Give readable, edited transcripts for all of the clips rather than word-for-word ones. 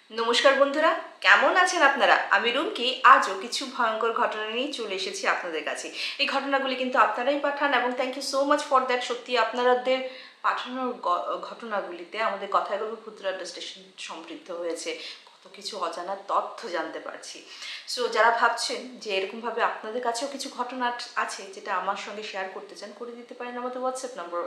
নমস্কার বন্ধুরা, কেমন আছেন আপনারা? আমি রুমকি আজও কিছু ভয়ঙ্কর ঘটনা নিয়ে চলে এসেছি আপনাদের কাছে। এই ঘটনাগুলি কিন্তু আপনারাই পাঠান এবং thank you so much for that. সত্যি আপনাদের পাঠানোর ঘটনাগুলিতে আমাদের কথায় গল্প ভুতুরে আড্ডা স্টেশন সমৃদ্ধ হয়েছে, কত কিছু অজানা তথ্য জানতে পারছি। সো যারা ভাবছেন যে এরকমভাবে আপনাদের কাছেও কিছু ঘটনা আছে যেটা আমার সঙ্গে শেয়ার করতে চান, করে দিতে পারেন আমাদের হোয়াটসঅ্যাপ নম্বর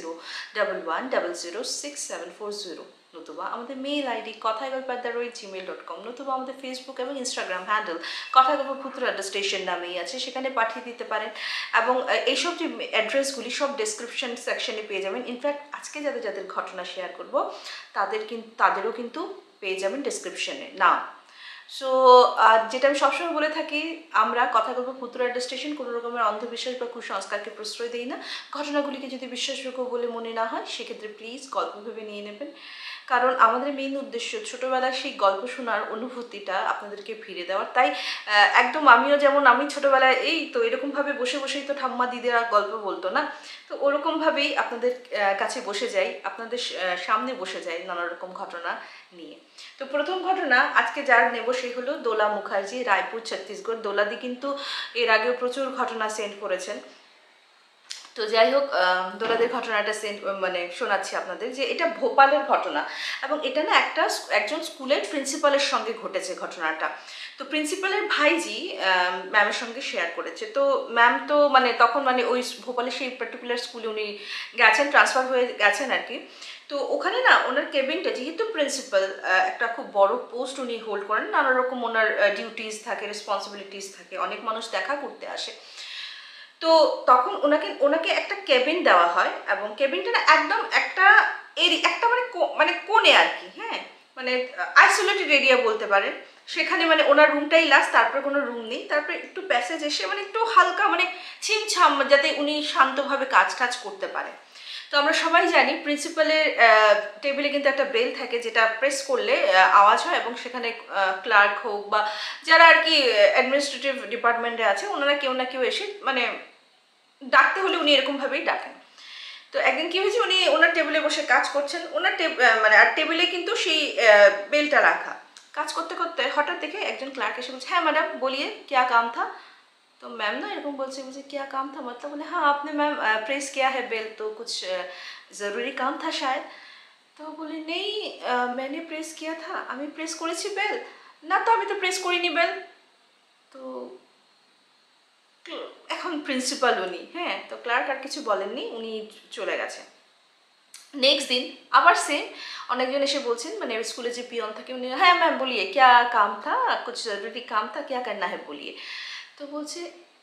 8011006740, নতুবা আমাদের মেইল আইডি kothaigalp@gmail.com, নতুবা আমাদের ফেসবুক এবং ইনস্টাগ্রাম হ্যান্ডেল কথায় গল্প ভুতুরে আড্ডা স্টেশন নামেই আছে, সেখানে পাঠিয়ে দিতে পারেন। এবং এইসব যে অ্যাড্রেসগুলি সব ডেসক্রিপশন সেকশনে পেয়ে যাবেন। ইনফ্যাক্ট আজকে যাদের যাদের ঘটনা শেয়ার করব তাদেরও কিন্তু পেয়ে যাবেন ডেসক্রিপশনে নাম। সো যেটা আমি সবসময় বলে থাকি, আমরা কথা বলবো ভুতুরে আড্ডা স্টেশন কোনো রকমের অন্ধবিশ্বাস বা কুসংস্কারকে প্রশ্রয় দিই না। ঘটনাগুলিকে যদি বিশ্বাসযোগ্য বলে মনে না হয় সেক্ষেত্রে প্লিজ গল্প ভেবে নিয়ে নেবেন, কারণ আমাদের মেইন উদ্দেশ্য ছোটোবেলার সেই গল্প শোনার অনুভূতিটা আপনাদেরকে ফিরে দেওয়ার। তাই একদম আমিও যেমন আমি ছোটোবেলায় এই তো এরকমভাবে বসে বসেই তো ঠাম্মা দিদিরা গল্প বলতো না, তো ওরকমভাবেই আপনাদের কাছে বসে যাই, আপনাদের সামনে বসে যাই নানা রকম ঘটনা নিয়ে। তো প্রথম ঘটনা আজকে যার নেব সেই হলো দোলা মুখার্জি, রায়পুর, ছত্তিশগড়। দোলাদি কিন্তু এর আগেও প্রচুর ঘটনা সেন্ড করেছেন। তো যাই হোক, দোলাদের ঘটনাটা শোনাচ্ছি আপনাদের, যে এটা ভোপালের ঘটনা এবং এটা না একজন স্কুলের প্রিন্সিপালের সঙ্গে ঘটেছে ঘটনাটা। তো প্রিন্সিপালের ভাইজি ম্যামের সঙ্গে শেয়ার করেছে। তো ম্যাম তো তখন ওই ভোপালের সেই পার্টিকুলার স্কুলে উনি গেছেন, ট্রান্সফার হয়ে গেছেন আর কি। তো ওখানে না ওনার কেবিনটা, যেহেতু প্রিন্সিপাল একটা খুব বড় পোস্ট উনি হোল্ড করেন, নানা রকম ওনার ডিউটিস থাকে, রেসপন্সিবিলিটিস থাকে, অনেক মানুষ দেখা করতে আসে। তো তখন ওনাকে একটা কেবিন দেওয়া হয় এবং কেবিনটা না একদম একটা কোণে আর কি, হ্যাঁ, আইসোলেটেড এরিয়া বলতে পারেন। সেখানে ওনার রুমটাই লাস্ট, তারপরে কোনো রুম নেই। তারপরে একটু প্যাসেজ এসে একটু হালকা ছিমছাম, যাতে উনি শান্তভাবে কাজ করতে পারে। তো আমরা সবাই জানি প্রিন্সিপালের টেবিলে কিন্তু একটা বেল থাকে, যেটা প্রেস করলে আওয়াজ হয় এবং সেখানে ক্লার্ক হোক বা যারা আর কি অ্যাডমিনিস্ট্রেটিভ ডিপার্টমেন্টে আছে, ওনারা কেউ না কেউ এসে ডাকতে হলে উনি এরকমভাবেই ডাকেন। তো একদিন কি হয়েছে, উনি ওনার টেবিলে বসে কাজ করছেন, ওনার আর টেবিলে কিন্তু সেই বেলটা রাখা। কাজ করতে করতে হঠাৎ দেখে একজন ক্লার্ক এসে বলছে, হ্যাঁ ম্যাডাম बोलिए क्या काम था। तो मैम ना एरकम बोलছে क्या काम था, मतलब बोले हाँ आपने मैम प्रेस किया है बेल, तो कुछ ज़रूरी काम था शायद। तो बोले नहीं मैंने प्रेस किया था, আমি প্রেস করেছি বেল না, তো আমি তো প্রেস করিনি বেল। তো এখন প্রিন্সিপাল উনি, হ্যাঁ, তো ক্লার্ক আর কিছু বলেননি, উনি চলে গেছে। নেক্সট দিন আবার সেম অনেকজন এসে বলছেন, স্কুলে যে পিয়ন থাকে উনি, হ্যাঁ ম্যাম बोलिए क्या काम था, कुछ ज़रूरी काम था, क्या करना है बोलिए। तो বলছে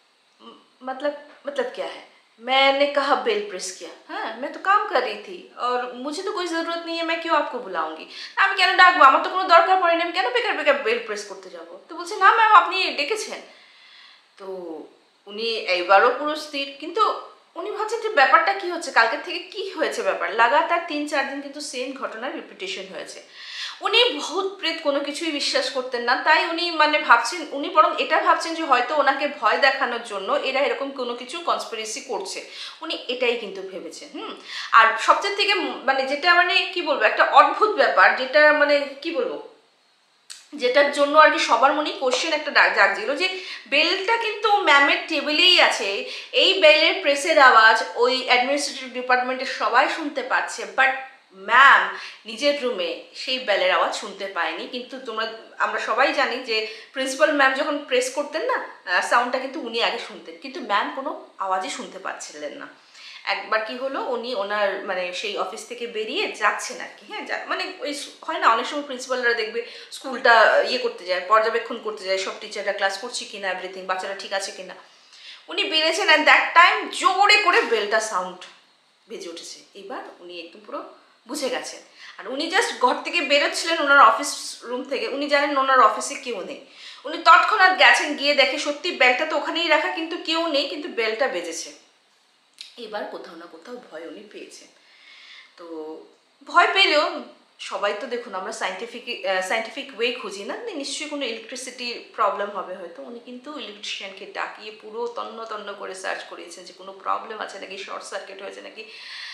मतलब क्या है, मैंने कहा बेल प्रेस किया, हाँ मैं तो काम कर रही थी और मुझे तो कोई ज़रूरत नहीं है, मैं क्यों आपको बुलाऊंगी, আমি কেন ডাকবো, আমার তো কোনো দরকার পড়েনি, আমি কেন বেকার বেকার বেল প্রেস করতে যাবো। তো বলছে না ম্যাম আপনি ডেকেছেন। তো উনি এইবারও পুরো স্থির, কিন্তু উনি ভাবছেন যে ব্যাপারটা কি হচ্ছে, কালকের থেকে কি হয়েছে ব্যাপার। লাগাতার 3-4 দিন কিন্তু সেম ঘটনার রিপিটেশন হয়েছে। উনি ভূত প্রেত কোনো কিছুই বিশ্বাস করতেন না, তাই উনি ভাবছেন, উনি বরং এটা ভাবছেন যে হয়তো ওনাকে ভয় দেখানোর জন্য এরা এরকম কোনো কিছু কনস্পিরেসি করছে, উনি এটাই কিন্তু ভেবেছেন। আর সবচেয়ে থেকে যেটা কি বলবো, একটা অদ্ভুত ব্যাপার, যেটা কি বলবো, যেটার জন্য আর কি সবার মনেই কোশ্চেন একটা জাগছিল, যে বেলটা কিন্তু ম্যামের টেবিলেই আছে, এই বেলের প্রেসের আওয়াজ ওই অ্যাডমিনিস্ট্রেটিভ ডিপার্টমেন্টের সবাই শুনতে পাচ্ছে, বাট ম্যাম নিজের রুমে সেই বেলের আওয়াজ শুনতে পায়নি। কিন্তু আমরা সবাই জানি যে প্রিন্সিপাল ম্যাম যখন প্রেস করতেন না, সাউন্ডটা কিন্তু উনি আগে শুনতেন, কিন্তু ম্যাম কোনো আওয়াজই শুনতে পাচ্ছিলেন না। একবার কি হলো, উনি ওনার সেই অফিস থেকে বেরিয়ে যাচ্ছেন আর কি, হ্যাঁ, ওই হয় না অনেক সময় প্রিন্সিপালরা দেখবে স্কুলটা করতে যায়, পর্যবেক্ষণ করতে যায়, সব টিচাররা ক্লাস করছে কিনা, এভরিথিং, বাচ্চারা ঠিক আছে কিনা। উনি বেরিয়েছেন, অ্যান্ড দ্যাট টাইম জোরে করে বেলটা সাউন্ড বেজে উঠেছে। এবার উনি একদম পুরো বুঝে গেছেন, আর উনি জাস্ট ঘর থেকে বেরোচ্ছিলেন ওনার অফিস রুম থেকে, উনি জানেন ওনার অফিসে কেউ নেই। উনি তৎক্ষণাৎ গেছেন, গিয়ে দেখে সত্যি বেলটা তো ওখানেই রাখা, কিন্তু কেউ নেই, কিন্তু বেলটা বেজেছে। এবার কোথাও না কোথাও ভয় উনি পেয়েছেন। তো ভয় পেলেও সবাই তো দেখুন, আমরা সায়েন্টিফিক ওয়ে খুঁজি না, নিশ্চয়ই কোনো ইলেকট্রিসিটির প্রবলেম হবে হয়তো। উনি কিন্তু ইলেকট্রিশিয়ানকে ডাকিয়ে পুরো তন্ন তন্ন করে সার্চ করিয়েছেন যে কোনো প্রবলেম আছে নাকি, শর্ট সার্কিট হয়েছে নাকি।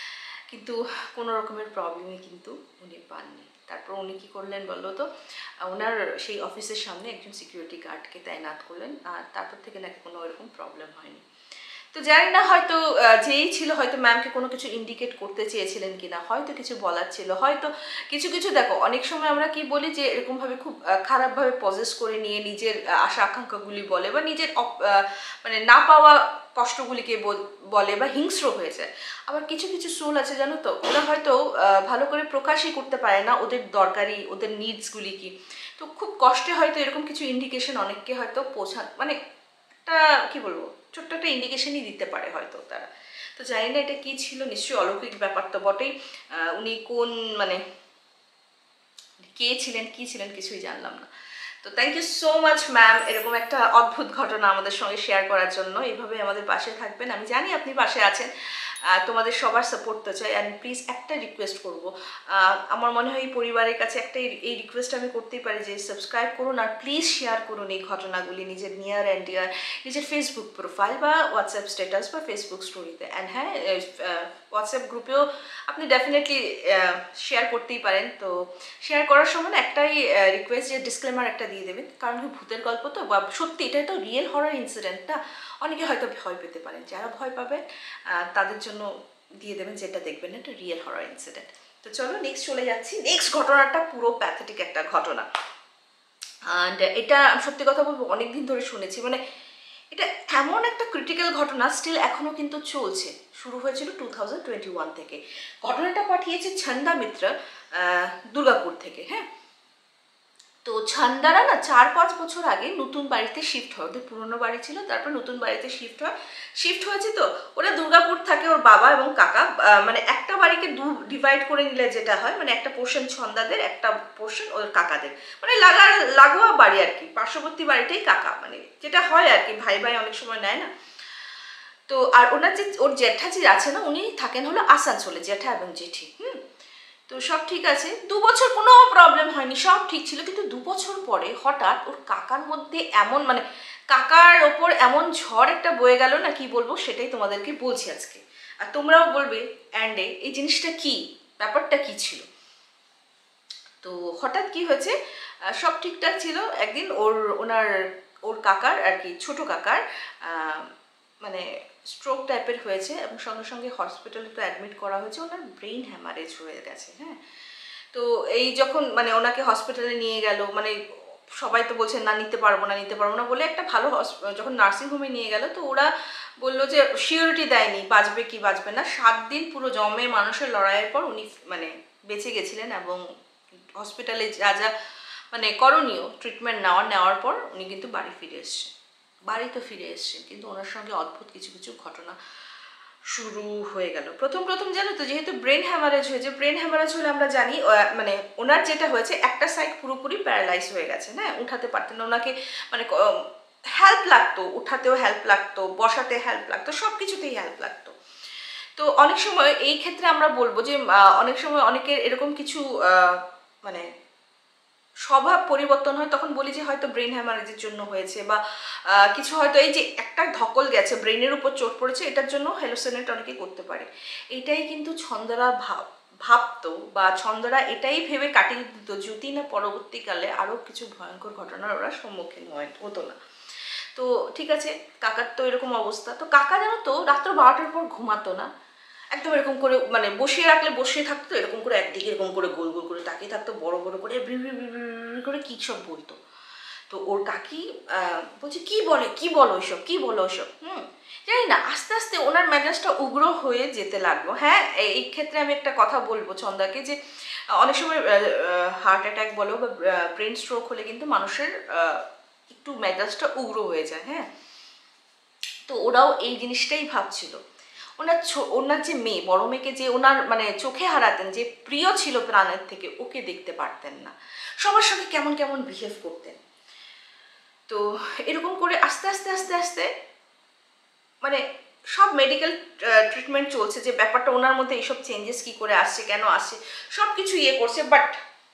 কিন্তু কোনো রকমের প্রবলেমই কিন্তু উনি পাননি। তারপর উনি কী করলেন বললো তো, ওনার সেই অফিসের সামনে একজন সিকিউরিটি গার্ডকে তাইনাত করলেন, আর তারপর থেকে নাকি কোনো এরকম প্রবলেম হয়নি। তো জানি না, হয়তো যেই ছিল হয়তো ম্যামকে কোনো কিছু ইন্ডিকেট করতে চেয়েছিলেন কিনা, হয়তো কিছু বলার ছিল, হয়তো কিছু কিছু দেখো অনেক সময় আমরা কি বলি যে এরকমভাবে খুব খারাপভাবে পজেস করে নিয়ে নিজের আশা আকাঙ্ক্ষাগুলি বলে, বা নিজের মানে না পাওয়া কষ্টগুলিকে বলে, বা হিংস্র হয়ে যায়। আবার কিছু কিছু সোল আছে জানো তো, ওরা হয়তো ভালো করে প্রকাশই করতে পারে না ওদের দরকারি, ওদের নিডসগুলি কি। তো খুব কষ্টে হয়তো এরকম কিছু ইন্ডিকেশন অনেককে হয়তো মানে একটা কি বলবো, ছোট্ট একটা ইন্ডিকেশনই দিতে পারে হয়তো তারা। তো জানি না এটা কি ছিল, নিশ্চয়ই অলৌকিক ব্যাপার তো বটেই। উনি কোন মানে কে ছিলেন, কি ছিলেন, কিছুই জানলাম না। তো thank you so much ma'am, এরকম একটা অদ্ভুত ঘটনা আমাদের সঙ্গে শেয়ার করার জন্য। এইভাবে আমাদের পাশে থাকবেন, আমি জানি আপনি পাশে আছেন। তোমাদের সবার সাপোর্ট তো চাই। অ্যান্ড প্লিজ একটা রিকোয়েস্ট করবো, আমার মনে হয় এই পরিবারের কাছে একটা এই রিকোয়েস্ট আমি করতেই পারি যে সাবস্ক্রাইব করুন, আর প্লিজ শেয়ার করুন এই ঘটনাগুলি নিজের নিয়ার অ্যান্ড ডিয়ার, নিজের ফেসবুক প্রোফাইল বা হোয়াটসঅ্যাপ স্ট্যাটাস বা ফেসবুক স্টোরিতে। অ্যান্ড হ্যাঁ, হোয়াটসঅ্যাপ গ্রুপেও আপনি ডেফিনেটলি শেয়ার করতেই পারেন। তো শেয়ার করার সময় একটাই রিকোয়েস্ট, যে ডিসক্লেমার একটা দিয়ে দেবেন, কারণ ভূতের গল্প তো, বা সত্যি এটা তো রিয়েল হরর ইনসিডেন্টটা, অনেকে হয়তো ভয় পেতে পারেন। যারা ভয় পাবেন তাদের জন্য দিয়ে দেবেন, যেটা দেখবেন এটা রিয়েল হরর ইনসিডেন্ট। তো চলো নেক্সট চলে যাচ্ছি। নেক্সট ঘটনাটা পুরো প্যাথেটিক একটা ঘটনা, অ্যান্ড এটা সত্যি কথা বলবো অনেকদিন ধরে শুনেছি, মানে এটা এমন একটা ক্রিটিক্যাল ঘটনা, স্টিল এখনও কিন্তু চলছে। শুরু হয়েছিল 2021 থেকে। ঘটনাটা পাঠিয়েছে ছন্দা মিত্র দুর্গাপুর থেকে। হ্যাঁ, তো ছন্দারা না 4-5 বছর আগে নতুন বাড়িতে শিফট হয়, ওদের পুরনো বাড়ি ছিল, তারপর নতুন বাড়িতে শিফট হয়েছে। তো ওরা দুর্গাপুর থাকে, ওর বাবা এবং কাকা, মানে একটা বাড়িকে ডিভাইড করে নিলে যেটা হয়, মানে একটা পোর্শন ছন্দাদের, একটা পোর্শন ওর কাকাদের, মানে লাগোয়া বাড়ি আর কি, পার্শ্ববর্তী বাড়িটাই কাকা, মানে যেটা হয় আর কি, ভাই ভাই অনেক সময় নেয় না। তো আর ওনার যে ওর জ্যাঠা যে আছে না, উনি থাকেন হলো আসানসোলে, জ্যাঠা এবং জেঠি। তো সব ঠিক আছে, 2 বছর কোনো প্রবলেম হয়নি, সব ঠিক ছিল। কিন্তু 2 বছর পরে হঠাৎ ওর কাকার মধ্যে এমন, মানে কাকার ওপর এমন ঝড় একটা বয়ে গেল না, কি বলবো সেটাই তোমাদেরকে বলছি আজকে, আর তোমরাও বলবে অ্যান্ডে এই জিনিসটা কি, ব্যাপারটা কি ছিল। তো হঠাৎ কি হয়েছে, সব ঠিকঠাক ছিল। একদিন ওর কাকার আর কি, ছোট কাকার মানে স্ট্রোক টাইপের হয়েছে, এবং সঙ্গে সঙ্গে হসপিটালে তো অ্যাডমিট করা হয়েছে, ওনার ব্রেইন হ্যামারেজ হয়ে গেছে। হ্যাঁ, তো এই যখন মানে ওনাকে হসপিটালে নিয়ে গেল, মানে সবাই তো বলছে না নিতে পারবো না বলে, একটা ভালো যখন নার্সিংহোমে নিয়ে গেল, তো ওরা বললো যে সিওরিটি দেয়নি বাঁচবে কি বাঁচবে না। 7 দিন পুরো জমে মানুষের লড়াইয়ের পর উনি মানে বেঁচে গেছিলেন, এবং হসপিটালে যা যা মানে করণীয় ট্রিটমেন্ট নেওয়ার পর উনি কিন্তু বাড়ি ফিরে এসছেন। কিন্তু ওনার সঙ্গে অদ্ভুত কিছু কিছু ঘটনা শুরু হয়ে গেল। প্রথম জানো তো, যেহেতু ব্রেন হ্যামারেজ হলে আমরা জানি, মানে ওনার যেটা হয়েছে, একটা সাইড পুরোপুরি প্যারালাইজ হয়ে গেছে। হ্যাঁ, উঠাতে পারতেন না, ওনাকে মানে হেল্প লাগতো, উঠাতেও হেল্প লাগতো, বসাতে হেল্প লাগতো, সব কিছুতেই হেল্প লাগতো। তো অনেক সময় এই ক্ষেত্রে আমরা বলবো যে অনেক সময় অনেকের এরকম কিছু মানে স্বভাব পরিবর্তন হয়, তখন বলি যে হয়তো ব্রেন হ্যামারেজের জন্য হয়েছে, বা কিছু হয়তো এই যে একটা ধকল গেছে, ব্রেনের উপর চোট পড়েছে, এটার জন্য হ্যালোসিনেট অনেকে করতে পারে। এটাই কিন্তু ছন্দরা ভাবতো, বা ছন্দরা এটাই ভেবে কাটিয়ে দিত, যদি না পরবর্তীকালে আরও কিছু ভয়ঙ্কর ঘটনার ওরা সম্মুখীন হতো না। তো ঠিক আছে, কাকার তো এরকম অবস্থা। তো কাকা জানো তো রাত্র 12টার পর ঘুমাতো না, একদম এরকম করে, মানে বসিয়ে রাখলে বসিয়ে থাকতো, এরকম করে একদিকে এরকম করে গোল গোল করে তাকিয়ে থাকতো, বড় বড় করে করে কী সব বলতো। তো ওর কাকি বলছে কি বলো ওইসব। জানি না, আস্তে আস্তে ওনার মেজাজটা উগ্র হয়ে যেতে লাগলো। হ্যাঁ, এই ক্ষেত্রে আমি একটা কথা বলবো ছন্দাকে, যে অনেক সময় হার্ট অ্যাটাক বলো বা ব্রেন স্ট্রোক হলে কিন্তু মানুষের একটু মেজাজটা উগ্র হয়ে যায়। হ্যাঁ, তো ওরাও এই জিনিসটাই ভাবছিল। ওনার যে মেয়ে, বড় মেয়েকে যে ওনার মানে চোখে হারাতেন, যে প্রিয় ছিল প্রাণের থেকে, ওকে দেখতে পারতেন না, সবার সঙ্গে কেমন কেমন বিহেভ করতেন। তো এরকম করে আস্তে আস্তে মানে সব মেডিকেল ট্রিটমেন্ট চলছে, যে ব্যাপারটা ওনার মধ্যে এইসব চেঞ্জেস কি করে আসছে, কেন আসছে, সব কিছু করছে। বাট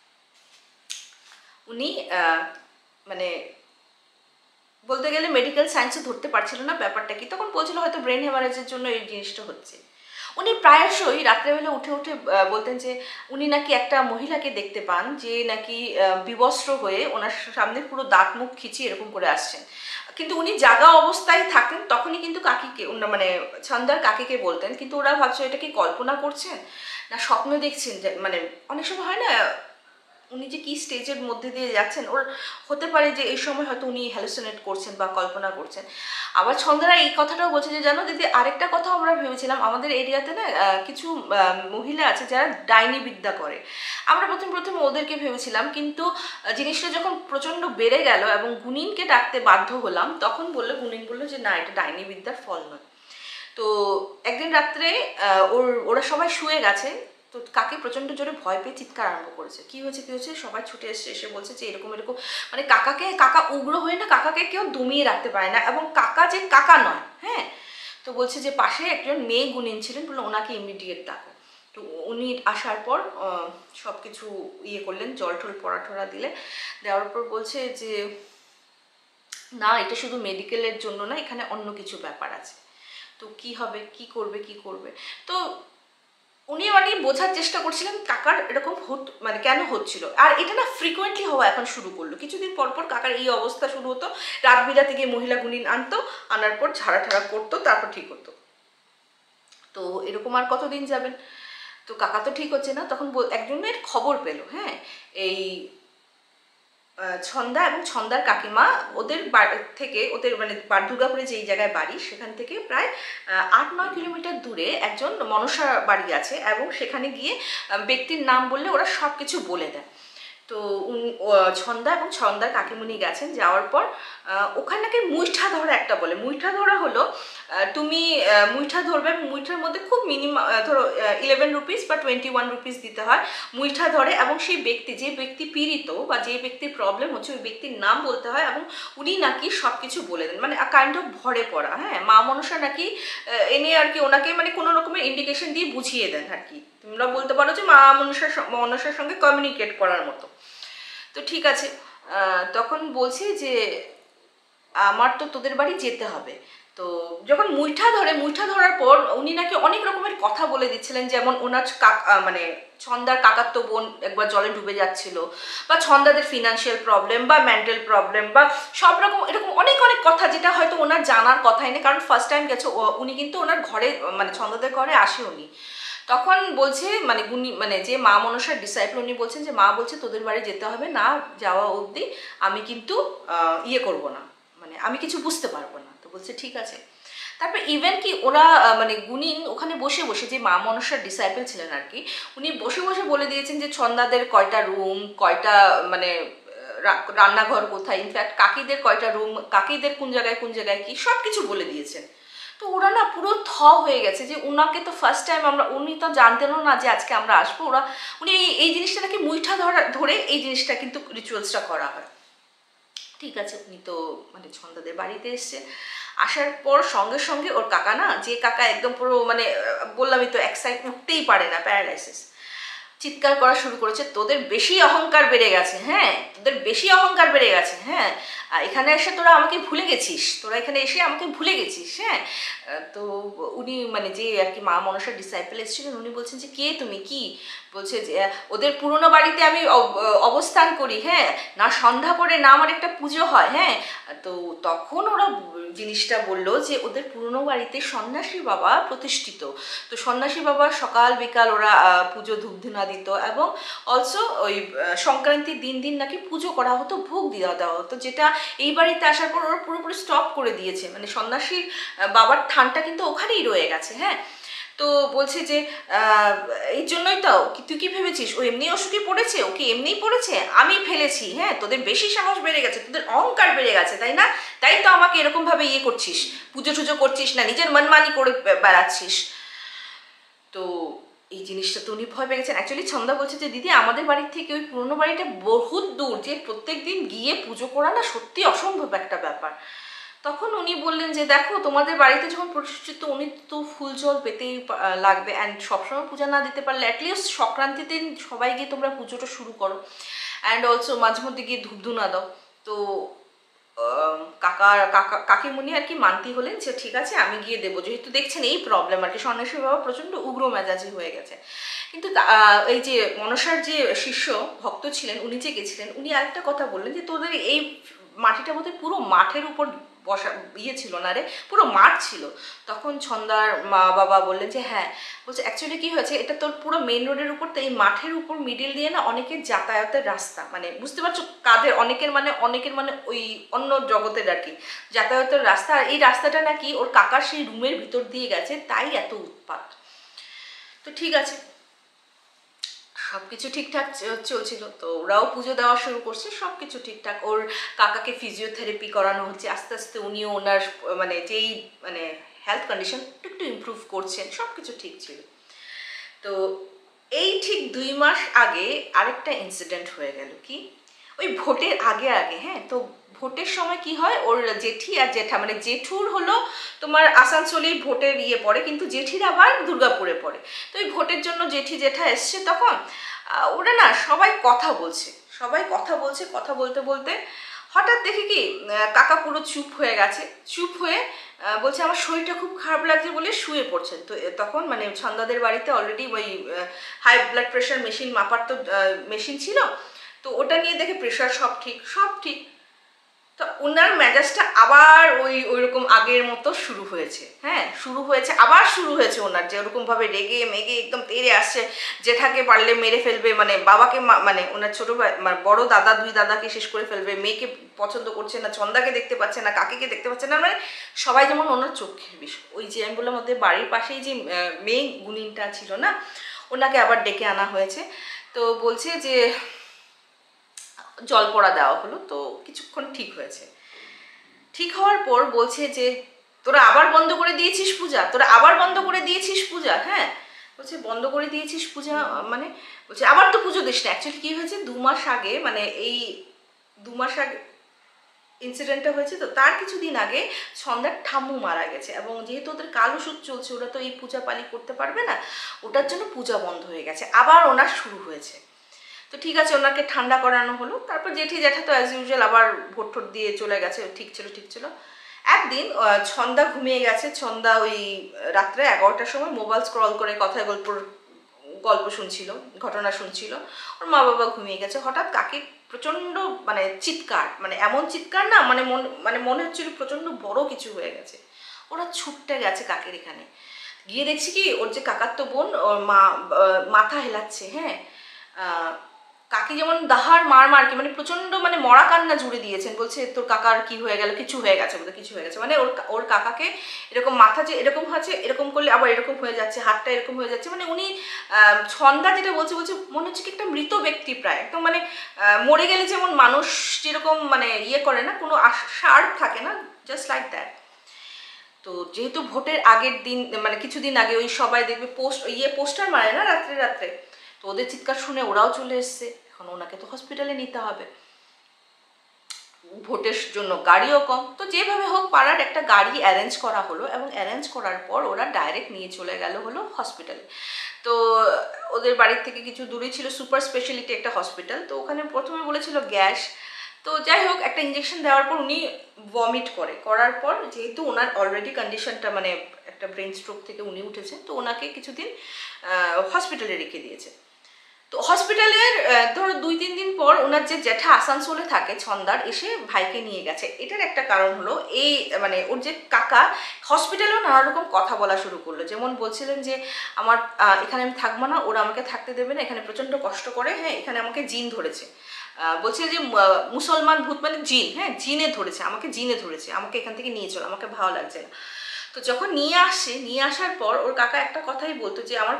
উনি মানে বলতে গেলে মেডিকেল সায়েন্সে ধরতে পারছিল না ব্যাপারটা কি। তখন বলছিল হয়তো ব্রেন হ্যামারেজের জন্য এই জিনিসটা হচ্ছে। উনি প্রায়শই রাত্রেবেলা উঠে উঠে বলতেন যে উনি নাকি একটা মহিলাকে দেখতে পান যে নাকি বিবস্ত্র হয়ে ওনার সামনে পুরো দাঁত মুখ খিচিয়ে এরকম করে আসছেন। কিন্তু উনি জাগা অবস্থায় থাকেন তখনই কিন্তু কাকিকে মানে ছন্দার কাকিকে বলতেন, কিন্তু ওরা ভাবছে এটা কি কল্পনা করছেন না স্বপ্ন দেখছেন। মানে অনেক সময় হয় না উনি যে কি স্টেজের মধ্যে দিয়ে যাচ্ছেন, ওর হতে পারে যে এই সময় হয়তো উনি হ্যালুসিনেট করছেন বা কল্পনা করছেন। আবার ছন্দারা এই কথাটাও বলছে যে জানো দিদি, আরেকটা কথা আমরা ভেবেছিলাম আমাদের এরিয়াতে না কিছু মহিলা আছে যারা ডাইনি বিদ্যা করে। আমরা প্রথম ওদেরকে ভেবেছিলাম, কিন্তু জিনিসটা যখন প্রচণ্ড বেড়ে গেল এবং গুনিনকে ডাকতে বাধ্য হলাম, তখন গুনিন বললো যে না, এটা ডাইনি বিদ্যার ফল নয়। তো একদিন রাত্রে ওরা সবাই শুয়ে গেছে, তো কাকে প্রচণ্ড জোরে ভয় পেয়ে চিৎকার আরম্ভ করেছে। কি হয়েছে, সবাই ছুটে এসে বলছে যে এরকম মানে কাকা উগ্র হয়ে না, কাকাকে কেউ দমিয়ে রাখতে পারে না, এবং কাকা যে কাকা নয়। হ্যাঁ, তো বলছে যে পাশে একজন মেয়ে গুনিন ছিলেন, বললো ওনাকে ইমিডিয়েট ডাকো। তো উনি আসার পর সব কিছু করলেন, জল টল পড়া দিলে, দেওয়ার পর বলছে যে না, এটা শুধু মেডিকেলের জন্য না, এখানে অন্য কিছু ব্যাপার আছে। তো কি হবে, কি করবে। তো উনি মানে বোঝার চেষ্টা করছিলেন কাকার এরকম মানে কেন হচ্ছিল। আর এটা না ফ্রিকোয়েন্টলি হওয়া এখন শুরু করলো। কিছুদিন পর কাকার এই অবস্থা শুরু হতো, রাত বিরাতে গিয়ে মহিলা গুনিন আনতো, আনার পর ঝাড়া করতো, তারপর ঠিক হতো। তো এরকম আর কতদিন যাবেন। তো কাকা তো ঠিক হচ্ছে না, তখন একজনের খবর পেল। হ্যাঁ, এই ছন্দা এবং ছন্দার কাকিমা ওদের থেকে, ওদের মানে দুর্গাপুরে যেই জায়গায় বাড়ি সেখান থেকে প্রায় 8-9 কিলোমিটার দূরে একজন মনসা বাড়ি আছে, এবং সেখানে গিয়ে ব্যক্তির নাম বললে ওরা সব কিছু বলে দেয়। তো ছন্দা এবং ছন্দার কাকিমুনি গেছেন, যাওয়ার পর ওখানে নাকি মুইঠা ধরা একটা বলে। মুইঠা ধরা হলো তুমি মুইঠা ধরবে, এবং মুইঠার মধ্যে খুব মিনিমাম ধরো 11 রুপিস বা 21 রুপিস দিতে হয়। মুইঠা ধরে, এবং সেই ব্যক্তি, যে ব্যক্তি পীড়িত বা যে ব্যক্তির প্রবলেম হচ্ছে, ওই ব্যক্তির নাম বলতে হয়, এবং উনি নাকি সব কিছু বলে দেন। মানে কাইন্ড অফ ভরে পড়া। হ্যাঁ, মা মনসা নাকি এনে আর কি ওনাকে মানে কোনো রকমের ইন্ডিকেশন দিয়ে বুঝিয়ে দেন আর কি। তোমরা বলতে পারো যে মা মনসার সঙ্গে কমিউনিকেট করার মতো। তো ঠিক আছে, তখন বলছি যে আমার তো তোদের বাড়ি যেতে হবে। তো যখন মুইঠা ধরার পর উনি নাকি অনেক রকমের কথা বলে দিচ্ছিলেন, যেমন ওনার মানে ছন্দার কাকাতো বোন একবার জলে ডুবে যাচ্ছিল, বা ছন্দাদের ফিনান্সিয়াল প্রবলেম বা মেন্টাল প্রবলেম, বা সব রকম এরকম অনেক কথা, যেটা হয়তো ওনার জানার কথাই নেই, কারণ ফার্স্ট টাইম গেছে উনি, কিন্তু ওনার ঘরে মানে ছন্দাদের ঘরে আসে উনি। তখন বলছে মানে যে মা মনসার ডিসাইপল, উনি বলছেন যে মা বলছে তোদের বাড়ি যেতে হবে না, যাওয়া অবধি আমি কিন্তু করব না, মানে আমি কিছু বুঝতে পারবো না। তো বলছে ঠিক আছে। তারপর ইভেন কি ওরা মানে গুনিন ওখানে বসে যে মা মনসার ডিসাইপল ছিলেন আর কি, উনি বসে বলে দিয়েছেন যে ছন্দাদের কয়টা রুম, কয়টা মানে রান্নাঘর কোথায়, ইনফ্যাক্ট কাকিদের কয়টা রুম, কাকিদের কোন জায়গায় কি, সব কিছু বলে দিয়েছেন। তো ওরা না পুরো হয়ে গেছে যে উনাকে তো ফার্স্ট টাইম উনি তো জানতেনও না যে আজকে আমরা আসবো। উনি এই জিনিসটা নাকি মুইঠা ধরে এই জিনিসটা কিন্তু রিচুয়ালসটা করা হয়। ঠিক আছে, উনি তো মানে ছন্দাদের বাড়িতে এসছে, আসার পর সঙ্গে ওর কাকা না, যে কাকা একদম পুরো মানে বললামই তো এক সাইড উঠতেই পারে না, প্যারালাইসিস, চিৎকার করা শুরু করেছে, তোদের বেশি অহংকার বেড়ে গেছে। হ্যাঁ, তোদের বেশি অহংকার বেড়ে গেছে। হ্যাঁ, এখানে এসে তোরা আমাকে ভুলে গেছিস, হ্যাঁ। তো উনি মানে যে আর কি মা মনসার ডিসাইপল এসেছিলেন, উনি বলছেন যে কে তুমি, কি বলছে যে ওদের পুরনো বাড়িতে আমি অবস্থান করি। হ্যাঁ, না সন্ধ্যা পরে না আমার একটা পুজো হয়। হ্যাঁ, তো তখন ওরা জিনিসটা বললো যে ওদের পুরনো বাড়িতে সন্ন্যাসী বাবা প্রতিষ্ঠিত, তো সন্ন্যাসী বাবা সকাল বিকাল ওরা পুজো ধূপধুনা দিত, এবং অলসো ওই সংক্রান্তির দিন নাকি পুজো করা হতো, ভোগ দেওয়া হতো, যেটা এই বাড়িতে আসার পর ওরা পুরোপুরি স্টপ করে দিয়েছে। মানে সন্ন্যাসীর বাবার থানটা কিন্তু ওখানেই রয়ে গেছে। হ্যাঁ, তো বলছে যে এই জন্যই তো তুই কি ভেবেছিস ও এমনি অসুখে পড়েছে, ওকে এমনিই পড়েছে, আমি ফেলেছি। হ্যাঁ, তোদের বেশি সাহস বেড়ে গেছে, তোদের অহংকার বেড়ে গেছে, তাই না? তাই তো আমাকে এরকম ভাবে করছিস, পুজো টুজো করছিস না, নিজের মনমানি করে বেড়াচ্ছিস। তো এই জিনিসটা তো উনি ভয় পেয়ে গেছেন। অ্যাকচুয়ালি ছন্দা বলছে যে দিদি আমাদের বাড়ির থেকে ওই পুরোনো বাড়িটা বহুত দূর, যে প্রত্যেক দিন গিয়ে পুজো করা না সত্যি অসম্ভব একটা ব্যাপার। তখন উনি বললেন যে দেখো তোমাদের বাড়িতে যখন প্রতিষ্ঠিত, উনি তো ফুল জল পেতেই লাগবে, অ্যান্ড সবসময় পূজা না দিতে পারলে অ্যাটলিস্ট সংক্রান্তির দিন সবাই গিয়ে তোমরা পুজোটা শুরু করো, অ্যান্ড অলসো মাঝে মধ্যে গিয়ে ধূপধুনা দাও। তো কাকিমুনি আর কি মানতি হলেন যে ঠিক আছে আমি গিয়ে দেবো, যেহেতু দেখছেন এই প্রবলেম আর কি, সন্ন্যাসী বাবা প্রচণ্ড উগ্র মেজাজি হয়ে গেছে। কিন্তু এই যে মনসার যে শিষ্য ভক্ত ছিলেন উনি যে গেছিলেন, উনি আরেকটা কথা বললেন যে তোদের এই মাটিটা বোধহয় পুরো মাঠের উপর বসা ছিল না রে, পুরো মাঠ ছিল। তখন ছন্দার মা বাবা বললেন যে হ্যাঁ, বলছে অ্যাকচুয়ালি কি হয়েছে, এটা তোর পুরো মেইন রোডের উপর, তো এই মাঠের উপর মিডিল দিয়ে না অনেকের যাতায়াতের রাস্তা, মানে বুঝতে পারছো কাদের, অনেকের মানে ওই অন্য জগতের আর কি যাতায়াতের রাস্তা। আর এই রাস্তাটা নাকি ওর কাকার সেই রুমের ভিতর দিয়ে গেছে, তাই এত উৎপাত। তো ঠিক আছে, সব কিছু ঠিকঠাক চলছিল, তো ওরাও পুজো দেওয়া শুরু করছে, সব কিছু ঠিকঠাক। ওর কাকাকে ফিজিওথেরাপি করানো হচ্ছে, আস্তে আস্তে উনিও ওনার মানে যেই মানে হেলথ কন্ডিশন একটু ইমপ্রুভ করছেন, সব কিছু ঠিক ছিল। তো এই ঠিক 2 মাস আগে আরেকটা ইনসিডেন্ট হয়ে গেল। কি, ওই ভোটের আগে আগে, হ্যাঁ, তো ভোটের সময় কি হয়, ওর জেঠি আর জেঠা, মানে জেঠুর হলো তোমার আসানসোলেই ভোটের পড়ে, কিন্তু জেঠির আবার দুর্গাপুরে পড়ে। তো এই ভোটের জন্য জেঠি জেঠা এসছে, তখন ওরা না সবাই কথা বলছে, কথা বলতে বলতে হঠাৎ দেখি কি কাকা পুরো চুপ হয়ে গেছে, চুপ হয়ে বলছে আমার শরীরটা খুব খারাপ লাগছে বলে শুয়ে পড়ছেন। তো তখন মানে ছন্দাদের বাড়িতে অলরেডি ওই হাই ব্লাড প্রেশার মেশিন মাপার তো মেশিন ছিল, তো ওটা নিয়ে দেখে প্রেশার সব ঠিক। তো ওনার মেজাজটা আবার ওইরকম আগের মতো শুরু হয়েছে, হ্যাঁ আবার শুরু হয়েছে ওনার, যে ওরকমভাবে রেগে মেগে একদম তেড়ে আসছে, জেঠাকে পারলে মেরে ফেলবে, মানে বাবাকে মানে ওনার ছোটো ভাই বড় দাদা 2 দাদাকে শেষ করে ফেলবে, মেয়েকে পছন্দ করছে না, ছন্দাকে দেখতে পাচ্ছে না, কাকিকে দেখতে পাচ্ছে না, মানে সবাই যেমন ওনার চোখের বিষয়। ওই যে আমি বললাম মধ্যে বাড়ির পাশেই যে মেয়ে গুণিনটা ছিল না, ওনাকে আবার ডেকে আনা হয়েছে। তো বলছে যে জল পড়া দেওয়া হলো, তো কিছুক্ষণ ঠিক হয়েছে। ঠিক হওয়ার পর বলছে যে তোরা আবার বন্ধ করে দিয়েছিস পূজা, হ্যাঁ, বলছে বন্ধ করে দিয়েছিস পূজা, মানে বলছে আবার তো পুজো দিস না। অ্যাকচুয়ালি কি হয়েছে, 2 মাস আগে, মানে এই 2 মাস আগে ইনসিডেন্টটা হয়েছে, তো তার কিছুদিন আগে ছন্দার ঠাম্মু মারা গেছে, এবং যেহেতু ওদের কাল ওষুধ চলছে, ওরা তো এই পূজা পালি করতে পারবে না, ওটার জন্য পূজা বন্ধ হয়ে গেছে, আবার ওনার শুরু হয়েছে। তো ঠিক আছে, ওনাকে ঠান্ডা করানো হলো। তারপর জেঠি জ্যাঠা তো অ্যাজ ইউজুয়াল আবার ভোট ঠোট দিয়ে চলে গেছে, ঠিক ছিল। একদিন ছন্দা ঘুমিয়ে গেছে, ছন্দা ওই রাত্রে 11টার সময় মোবাইল স্ক্রল করে কথায় গল্প শুনছিল, ঘটনা শুনছিল, ওর মা বাবা ঘুমিয়ে গেছে। হঠাৎ কাকির প্রচণ্ড মানে চিৎকার, মানে এমন চিৎকার না, মানে মনে হচ্ছিল প্রচণ্ড বড় কিছু হয়ে গেছে। ওরা ছুটতে গেছে কাকির এখানে, গিয়ে দেখছি কি ওর যে কাকাতো বোন, ওর মাথা হেলাচ্ছে, হ্যাঁ, কাকি যেমন দাহার মার কি, মানে প্রচন্ড মানে মরা কান্না জুড়ে দিয়েছেন, বলছে তোর কাকার কি হয়ে গেল, কিছু হয়ে গেছে, মানে ওর কাকাকে এরকম মাথা যে এরকম হচ্ছে, এরকম করলে আবার এরকম হয়ে যাচ্ছে, হাতটা এরকম হয়ে যাচ্ছে, মানে উনি ছন্দা যেটা বলছে মনে হচ্ছে কি একটা মৃত ব্যক্তি প্রায় একদম, মানে মরে গেলে যেমন মানুষ যেরকম মানে করে না, কোনো সার থাকে না, জাস্ট লাইক দ্যাট। তো যেহেতু ভোটের আগের দিন, মানে কিছুদিন আগে ওই সবাই দেখবে পোস্টার মারে না রাত্রে, তো ওদের চিৎকার শুনে ওরাও চলে এসছে, এখন ওনাকে তো হসপিটালে নিতে হবে, ভোটের জন্য গাড়িও কম, তো যেভাবে হোক পাড়ার একটা গাড়ি অ্যারেঞ্জ করা হলো, এবং অ্যারেঞ্জ করার পর ওরা ডাইরেক্ট নিয়ে চলে গেল হলো হসপিটালে। তো ওদের বাড়ির থেকে কিছু দূরে ছিল সুপার স্পেশালিটি একটা হসপিটাল, তো ওখানে প্রথমে বলেছিল গ্যাস, তো যাই হোক একটা ইঞ্জেকশন দেওয়ার পর উনি ভমিট করার পর, যেহেতু ওনার অলরেডি কন্ডিশনটা মানে একটা ব্রেন স্ট্রোক থেকে উনি উঠেছেন, তো ওনাকে কিছুদিন হসপিটালে রেখে দিয়েছে। তো হসপিটালের ধরো 2-3 দিন পর ওনার যে জ্যাঠা আসানসোলে থাকে ছন্দার, এসে ভাইকে নিয়ে গেছে। এটার একটা কারণ হলো এই মানে ওর যে কাকা হসপিটালেও নানা রকম কথা বলা শুরু করলো, যেমন বলছিলেন যে আমার এখানে আমি থাকবো না, ওরা আমাকে থাকতে দেবে না, এখানে প্রচণ্ড কষ্ট করে, হ্যাঁ, এখানে আমাকে জিন ধরেছে, বলছে যে মুসলমান ভূত মানে জিন, হ্যাঁ, জিনে ধরেছে আমাকে এখান থেকে নিয়ে চলো, আমাকে ভালো লাগছে না। তো যখন নিয়ে আসার পর ওর কাকা একটা কথাই বলতো যে আমার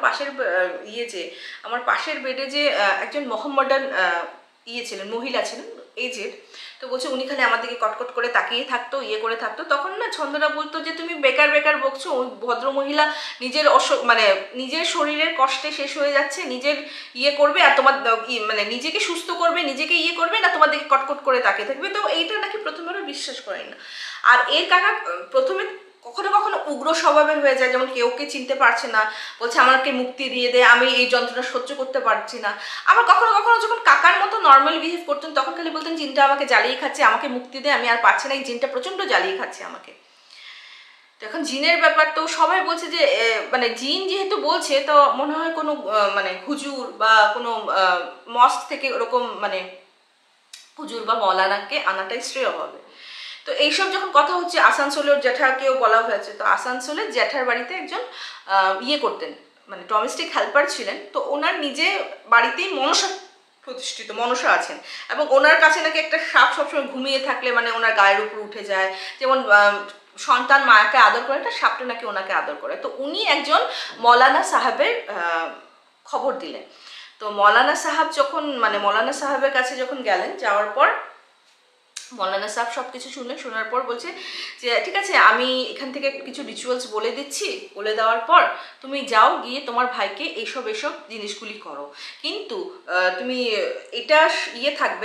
পাশের বেডে যে একজন মোহাম্মডান ছিলেন, মহিলা ছিলেন, এজেড, তো বলছে উনি খালি আমার দিকে কটকট করে তাকিয়ে থাকতো, করে থাকতো। তখন না ছন্দরা বলতো যে তুমি বেকার বকছো, ওই ভদ্র মহিলা নিজের মানে নিজের শরীরের কষ্টে শেষ হয়ে যাচ্ছে, নিজের করবে, আর তোমার মানে নিজেকে সুস্থ করবে, নিজেকে করবে না, তোমার দিকে কটকট করে তাকিয়ে থাকবে। তো এইটা নাকি প্রথমে ওরা বিশ্বাস করেন না। আর এর কাকা প্রথমে কখনো কখনো উগ্র স্বভাবের হয়ে যায়, যেমন কেউকে চিনতে পারছে না, বলছে আমাকে মুক্তি দিয়ে দে, আমি এই যন্ত্রণা সহ্য করতে পারছি না। আবার কখনো কখনো যখন কাকার মতো নর্মাল বিহেভ করতেন তখন খালি বলতেন জিনটা আমাকে জ্বালিয়ে খাচ্ছে, আমাকে মুক্তি দে, আমি আর পারছি না, এই জিনটা প্রচণ্ড জ্বালিয়ে খাচ্ছে আমাকে। তো এখন জিনের ব্যাপার তো সবাই বলছে যে মানে জিন যেহেতু বলছে তো মনে হয় কোনো মানে হুজুর বা কোনো মস্ক থেকে ওরকম মানে হুজুর বা মৌলানাকে আনাটাই শ্রেয় হবে। তো এইসব যখন কথা হচ্ছে, আসানসোলের জ্যাঠাকেও বলা হয়েছে, তো আসানসোলের জ্যাঠার বাড়িতে একজন ইয়ে করতেন, মানে ডোমেস্টিক হেল্পার ছিলেন, তো ওনার নিজে বাড়িতেই মনসা প্রতিষ্ঠিত, মনসা আছেন, এবং ওনার কাছে নাকি একটা সাপ সবসময় ঘুমিয়ে থাকলে মানে ওনার গায়ের উপর উঠে যায়, যেমন সন্তান মায়াকে আদর করে, একটা সাপটা নাকি ওনাকে আদর করে। তো উনি একজন মৌলানা সাহেবের খবর দিলেন। তো মৌলানা সাহেব যখন মানে মৌলানা সাহেবের কাছে যখন গেলেন, যাওয়ার পর মৌলানা সাহেব সব কিছু শুনলেন, শোনার পর বলছে যে ঠিক আছে, আমি এখান থেকে কিছু রিচুয়ালস বলে দিচ্ছি, বলে দেওয়ার পর তুমি যাও, গিয়ে তোমার ভাইকে এইসব জিনিসগুলি করো, কিন্তু তুমি এটা ইয়ে থাকবে,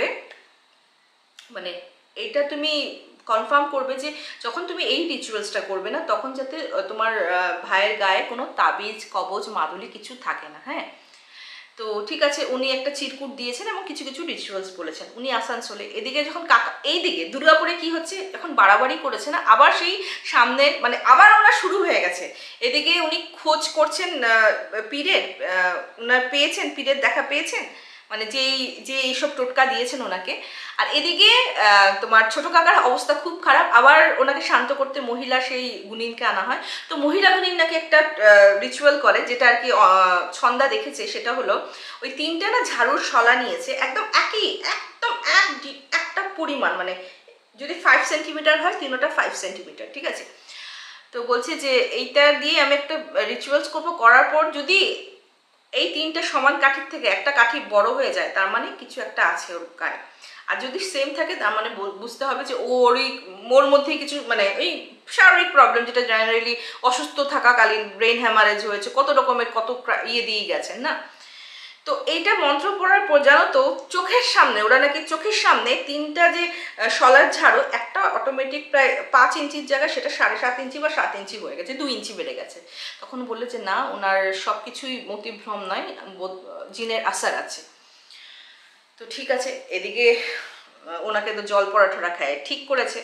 মানে এটা তুমি কনফার্ম করবে যে যখন তুমি এই রিচুয়ালসটা করবে না তখন যাতে তোমার ভাইয়ের গায়ে কোনো তাবিজ কবজ মাদুলি কিছু থাকে না। হ্যাঁ, তো ঠিক আছে, উনি একটা চিরকুট দিয়েছেন এবং কিছু কিছু রিচুয়ালস বলেছেন। উনি আসানসোলে, এদিকে যখন কাকা এইদিকে দুর্গাপুরে কি হচ্ছে, এখন বাড়াবাড়ি করেছে না, আবার সেই সামনের মানে আবার ওনার শুরু হয়ে গেছে। এদিকে উনি খোঁজ করছেন পীরের, ওনার পেয়েছেন, পীরের দেখা পেয়েছেন, মানে যে এইসব টোটকা দিয়েছেন ওনাকে। আর এদিকে তোমার ছোট কাকার অবস্থা খুব খারাপ, আবার ওনাকে শান্ত করতে মহিলা সেই গুণিনকে আনা হয়। তো মহিলা গুণিন নাকি একটা রিচুয়াল করে, যেটা আর কি ছন্দা দেখেছে, সেটা হলো ওই তিনটে না ঝাড়ুর শলা নিয়েছে, একদম একদম একটা পরিমাণ, মানে যদি 5 সেন্টিমিটার হয়, তিনোটা 5 সেন্টিমিটার, ঠিক আছে। তো বলছে যে এইটা দিয়ে আমি একটা রিচুয়ালস করবো, করার পর যদি এই তিনটে সমান কাঠির থেকে একটা কাঠি বড় হয়ে যায়, তার মানে কিছু একটা আছে ওর গায়ে, আর যদি সেম থাকে তার মানে বুঝতে হবে যে ওর মধ্যে কিছু মানে এই শারীরিক প্রবলেম, যেটা জেনারেলি অসুস্থ থাকাকালীন ব্রেন হ্যামারেজ হয়েছে, কত রকমের কত ইয়ে দিয়ে গেছেন না। তো এইটা মন্ত্র পড়ার পর জানো তো চোখের সামনে, ওরা নাকি চোখের সামনে তিনটা যে শলার ঝাড়ু, একটা অটোমেটিক প্রায় 5 ইঞ্চির জায়গায় সেটা 7.5 ইঞ্চি বা 7 ইঞ্চি হয়ে গেছে, 2 ইঞ্চি বেড়ে গেছে। তখন বললে যে না, ওনার সব কিছুই মতিভ্রম নয়, জিনের আসার আছে। তো ঠিক আছে, এদিকে ওনাকে তো জল পড়া ঠোড়া খায় ঠিক করেছে।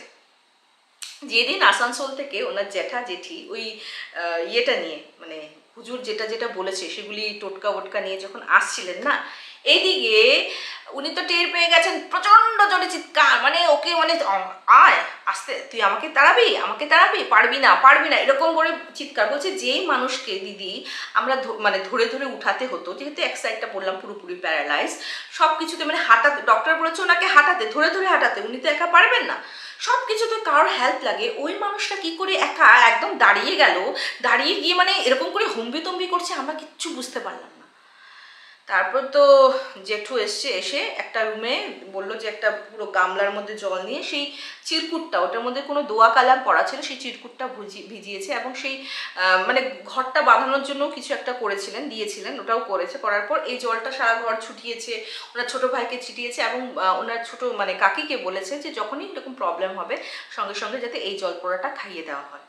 যেদিন আসানসোল থেকে ওনার জ্যাঠা জেঠি ওই ইয়েটা নিয়ে মানে হুজুর যেটা যেটা বলেছে সেগুলি টোটকা ওটকা নিয়ে যখন আসছিলেন না, এইদিকে উনি তো টের পেয়ে গেছেন, প্রচণ্ড জোরে চিৎকার, মানে ওকে মানে আয় আস্তে, তুই আমাকে তাড়াবি, পারবি না এরকম করে চিৎকার। বলছে যেই মানুষকে দিদি আমরা মানে ধরে ধরে উঠাতে হতো, যেহেতু এক সাইডটা বললাম পুরোপুরি প্যারালাইজ, সব কিছুতে মানে হাঁটাতে, ডক্টর বলেছে ওনাকে হাঁটাতে, ধরে ধরে হাঁটাতে, উনি তো একা পারবেন না, সব কিছুতে কারোর হেল্প লাগে। ওই মানুষটা কি করে একা একদম দাঁড়িয়ে গেল, দাঁড়িয়ে গিয়ে মানে এরকম করে হম্বি করছে, আমরা কিচ্ছু বুঝতে পারলাম না। তারপর তো জেঠু এসে একটা রুমে বললো যে একটা পুরো গামলার মধ্যে জল নিয়ে সেই চিরকুটটা, ওটার মধ্যে কোনো দোয়া কালাম পড়া ছিল, সেই চিরকুটটা ভিজিয়েছে, এবং সেই মানে ঘরটা বাঁধানোর জন্য কিছু একটা দিয়েছিলেন, ওটাও করেছে। করার পর এই জলটা সারা ঘর ছুটিয়েছে, ওনার ছোট ভাইকে ছিটিয়েছে, এবং ওনার ছোট মানে কাকিকে বলেছে যে যখনই এরকম প্রবলেম হবে সঙ্গে সঙ্গে যাতে এই জল পোড়াটা খাইয়ে দেওয়া হয়।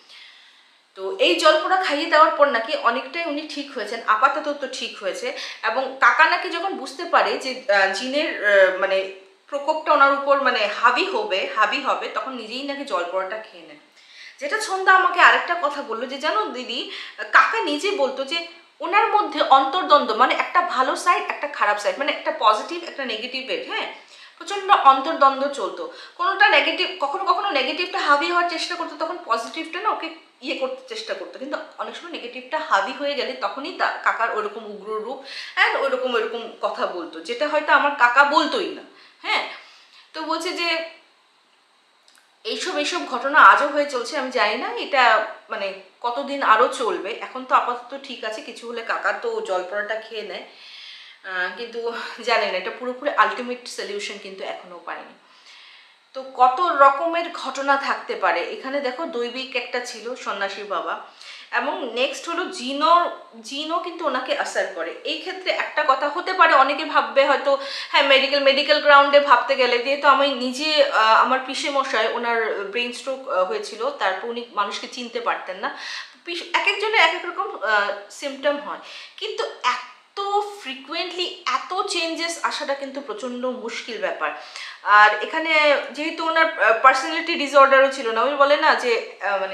তো এই জল পোড়া খাইয়ে দেওয়ার পর নাকি অনেকটাই উনি ঠিক হয়েছেন, আপাতত তো ঠিক হয়েছে। এবং কাকা নাকি যখন বুঝতে পারে যে জিনের মানে প্রকোপটা ওনার উপর মানে হাবি হবে, তখন নিজেই নাকি জল পোড়াটা খেয়ে নেন। যেটা ছন্দা আমাকে আরেকটা কথা বললো যে জানো দিদি, কাকা নিজে বলতো যে ওনার মধ্যে অন্তর্দ্বন্দ্ব, মানে একটা ভালো সাইড একটা খারাপ সাইড, মানে একটা পজিটিভ একটা নেগেটিভের, হ্যাঁ, প্রচণ্ড অন্তর্দ্বন্দ্ব চলতো। কোনোটা নেগেটিভ, কখনো কখনো নেগেটিভটা হাবি হওয়ার চেষ্টা করতো, তখন পজিটিভটা না ওকে ইয়ে করতে চেষ্টা করতো, কিন্তু অনেক সময় নেগেটিভটা হাবি হয়ে গেলে তখনই কাকার ওইরকম উগ্র রূপ অ্যান্ড ওইরকম কথা বলতো, যেটা হয়তো আমার কাকা বলতোই না। হ্যাঁ, তো বলছে যে এইসব ঘটনা আজও হয়ে চলছে, আমি জানি না এটা মানে কতদিন আরও চলবে। এখন তো আপাতত ঠিক আছে, কিছু হলে কাকা তো জল পড়াটা খেয়ে নেয়, কিন্তু জানি না এটা পুরোপুরি আলটিমেট সলিউশন কিন্তু এখনও পায়নি। তো কত রকমের ঘটনা থাকতে পারে এখানে। দেখো দৈবিক একটা ছিল সন্ন্যাসী বাবা, এবং নেক্সট হলো জিনও কিন্তু ওনাকে আসার করে। এই ক্ষেত্রে একটা কথা হতে পারে, অনেকে ভাববে হয়তো হ্যাঁ মেডিকেল গ্রাউন্ডে ভাবতে গেলে, যেহেতু আমি নিজে আমার পিসে মশাই ওনার ব্রেন স্ট্রোক হয়েছিল, তারপর উনি মানুষকে চিনতে পারতেন না। এক একজনের এক এক রকম সিমটম হয়, কিন্তু এত ফ্রিকুয়েন্টলি এত চেঞ্জেস আসাটা কিন্তু প্রচণ্ড মুশকিল ব্যাপার। আর এখানে যেহেতু ওনার পার্সোনালিটি ডিসঅর্ডারও ছিল না, ওই বলে না যে মানে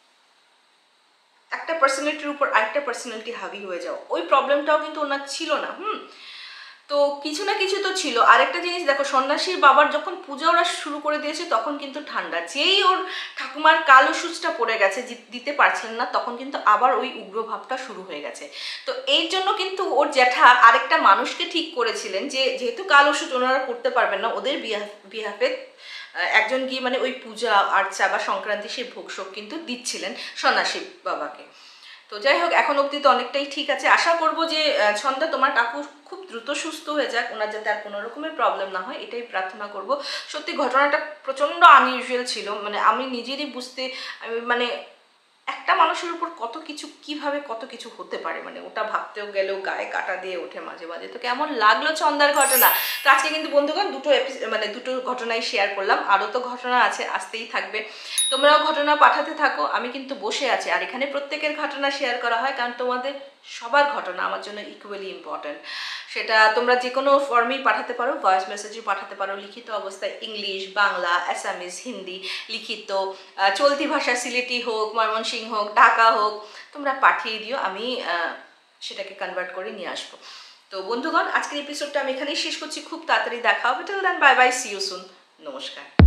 একটা পার্সোনালিটির উপর আরেকটা পার্সোনালিটি হাবি হয়ে যাও, ওই প্রবলেমটাও কিন্তু ওনার ছিল না। তো কিছু না কিছু তো ছিল। আরেকটা জিনিস দেখো, সন্ন্যাসীর বাবার যখন পূজা ওরা শুরু করে দিয়েছে তখন কিন্তু ঠান্ডা, যেই ওর ঠাকুমার কালো সুচটা পড়ে গেছে, দিতে পারছিলেন না, তখন কিন্তু আবার ওই উগ্র ভাবটা শুরু হয়ে গেছে। তো এই জন্য কিন্তু ওর জ্যাঠা আরেকটা মানুষকে ঠিক করেছিলেন যে যেহেতু কালো সুচ ওনারা করতে পারবেন না, ওদের বিহাফে একজন গিয়ে মানে ওই পূজা আর্চা বা সংক্রান্তি সেই ভোগসব কিন্তু দিচ্ছিলেন সন্ন্যাসী বাবাকে। তো যাই হোক, এখন অবধি তো অনেকটাই ঠিক আছে। আশা করবো যে ছন্দা তোমার কাকু খুব দ্রুত সুস্থ হয়ে যাক, ওনার যাতে আর কোনো রকমের প্রবলেম না হয়, এটাই প্রার্থনা করব। সত্যি ঘটনাটা প্রচণ্ড আনইউজুয়াল ছিল, মানে আমি নিজেরই বুঝতে মানে একটা মানুষের উপর কত কিছু কিভাবে কত কিছু হতে পারে, মানে ওটা ভাবতেও গেলেও গায়ে কাটা দিয়ে ওঠে মাঝে মাঝে। তো কেমন লাগলো ছন্দার ঘটনা? তো আজকে কিন্তু বন্ধুগণ দুটো ঘটনাই শেয়ার করলাম, আরও তো ঘটনা আছে, আসতেই থাকবে। তোমরাও ঘটনা পাঠাতে থাকো, আমি কিন্তু বসে আছি। আর এখানে প্রত্যেকের ঘটনা শেয়ার করা হয় কারণ তোমাদের সবার ঘটনা আমার জন্য ইকুয়ালি ইম্পর্ট্যান্ট। সেটা তোমরা যে কোনো ফর্মেই পাঠাতে পারো, ভয়েস মেসেজে পাঠাতে পারো, লিখিত অবস্থায় ইংলিশ, বাংলা, অ্যাসামিজ, হিন্দি, লিখিত, চলতি ভাষা সিলেটি হোক, ময়মনসিংহ হোক, ঢাকা হোক, তোমরা পাঠিয়ে দিও, আমি সেটাকে কনভার্ট করে নিয়ে আসবো। তো বন্ধুগণ, আজকের এপিসোডটা আমি এখানেই শেষ করছি। খুব তাড়াতাড়ি দেখা হবে। Till then bye bye, see you soon, নমস্কার।